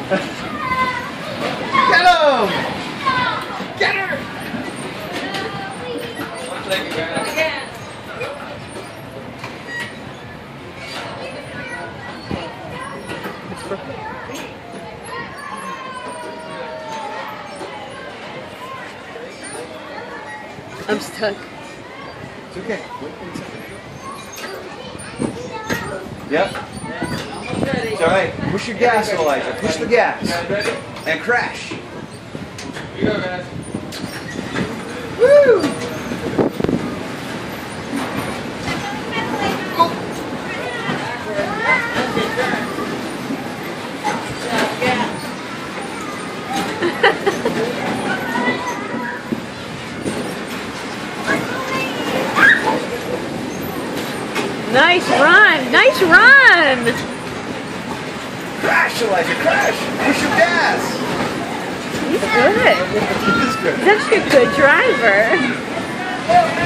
Get him! Get her! I'm stuck. It's okay. Yep. It's alright. Push your gas, Elijah. Push the gas. And crash. Here you go, guys. Woo! Nice run! Nice run! Crash, Elijah, crash! Push your gas! He's good. He's good. He's actually a good driver.